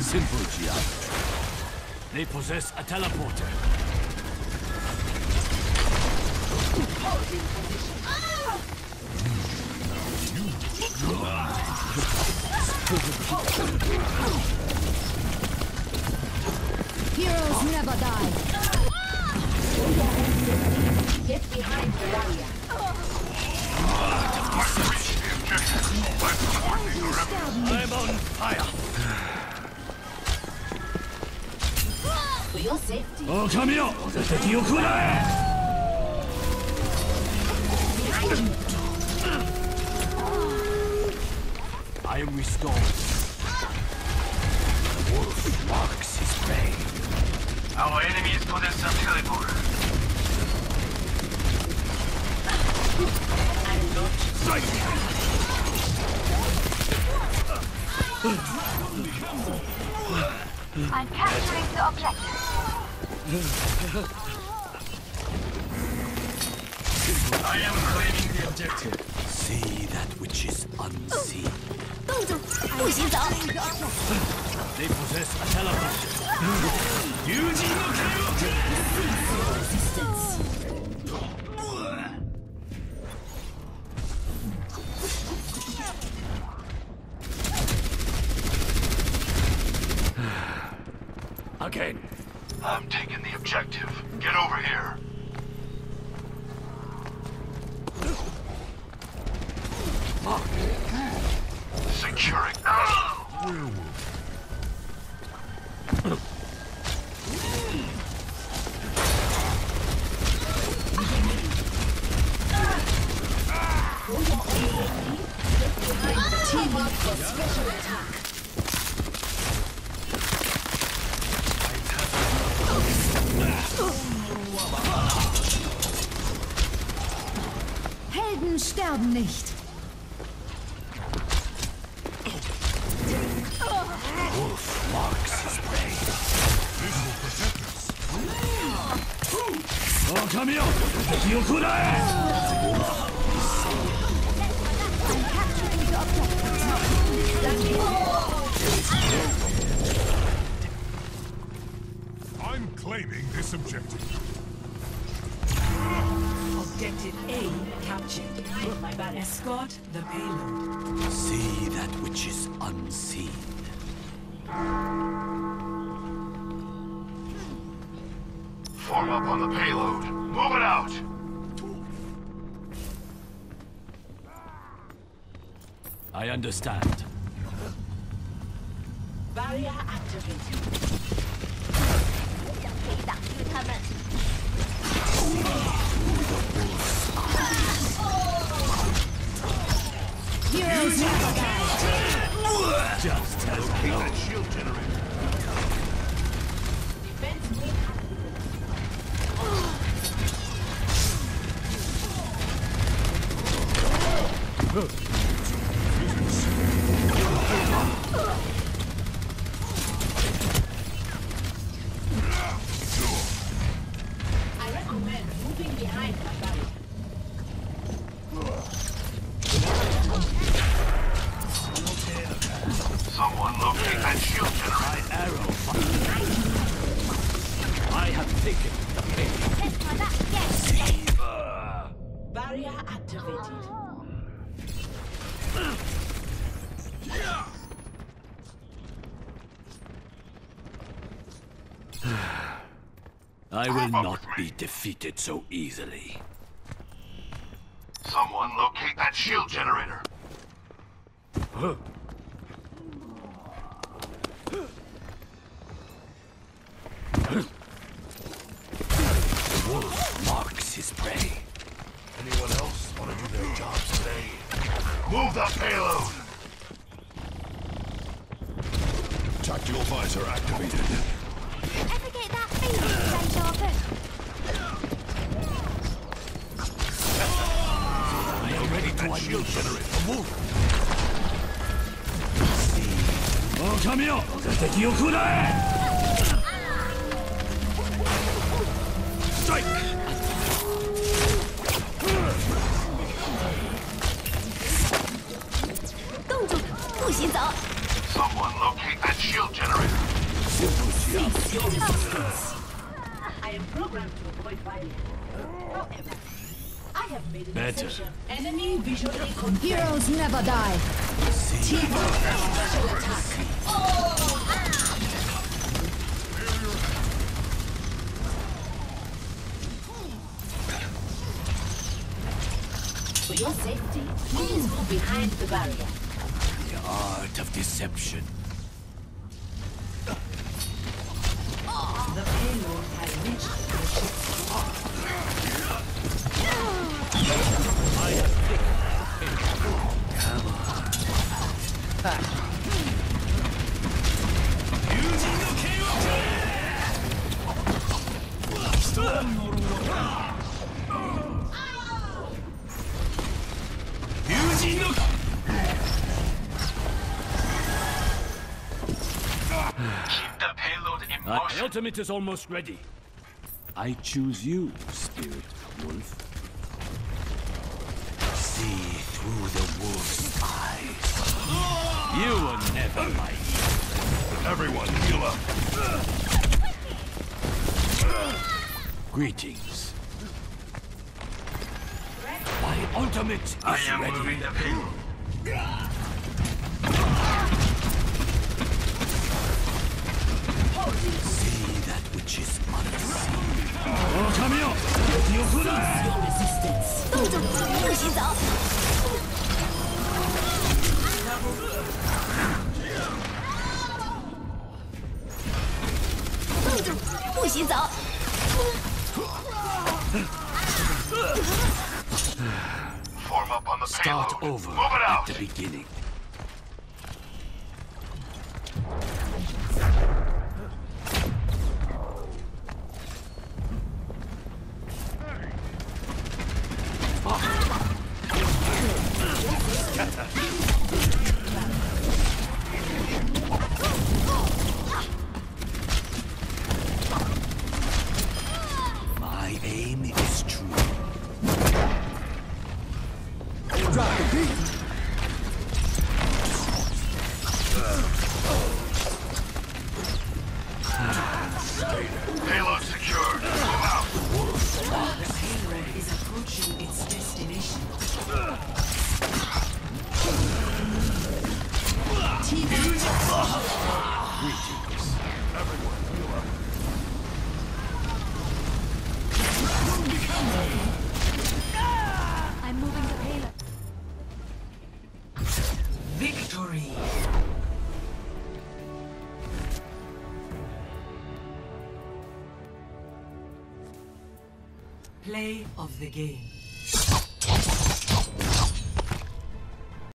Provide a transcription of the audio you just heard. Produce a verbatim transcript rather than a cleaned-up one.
simple geometry. They possess a teleporter. Heroes never die. Get behind the barrier. I'm on fire. For your safety. Oh, come here!敵を食らえ! I am restored. The wolf marks his prey. Our enemies possess a teleporter. I'm not. Strike! I'm capturing the objective. I am claiming the objective. See that which is unseen. 动住，不许走！ They possess a teleporter. 友人の剣を Resistance. Again. I'm taking the objective. Get over here. Securing. Team up for special attack. Helden sterben nicht. Wolf marks his prey. This will protect us. Oh, come here!敵を食らえ! I'm capturing the objective. I'm claiming this objective. Objective A captured. My bad. Escort the payload. See that which is unseen. Form up on the payload. Move it out. I understand. Barrier activated. 可以挡住他们。 Heroes never die. Just as Locate that shield generator. Defense wing. I recommend moving behind the barrier. Someone locate that shield generator. my arrow. I have taken the bait. Let's try that again. Barrier activated. I will not be defeated so easily. Someone locate that shield generator. Wolf marks his prey. Anyone else want to do their jobs today? Move the payload. Tactical visor activated. Ever get that feeling, Range Sharpen? I am ready to Shield unleash generator. the wolf. Oh, come here! 敵を食らえ! Strike! 冻住，不许走！ Someone locate that shield generator. Cease your resistance. I am programmed to avoid violence. However, I have made a Better. decision. Enemy visually confirmed. Heroes never die. Team up. Special attack. For your safety, please move behind the barrier. The art of deception. The payload has reached the ship's core. Keep the payload in My motion. ultimate is almost ready. I choose you, Spirit Wolf. See through the wolf's eyes. You were never my equal. Everyone, heal up. Greetings. My ultimate is I am ready. moving the payload. See that which is unseen. Oh, come here! Yokuda! Your resistance. 动住，不许走！动住，不许走！ Form up on the Start payload. over Move it at out. the beginning. My aim is true. Drop the beat. Payload secured. Move out. The payload is approaching its destination. Greetings. I'm moving the payload. Victory! Play of the game.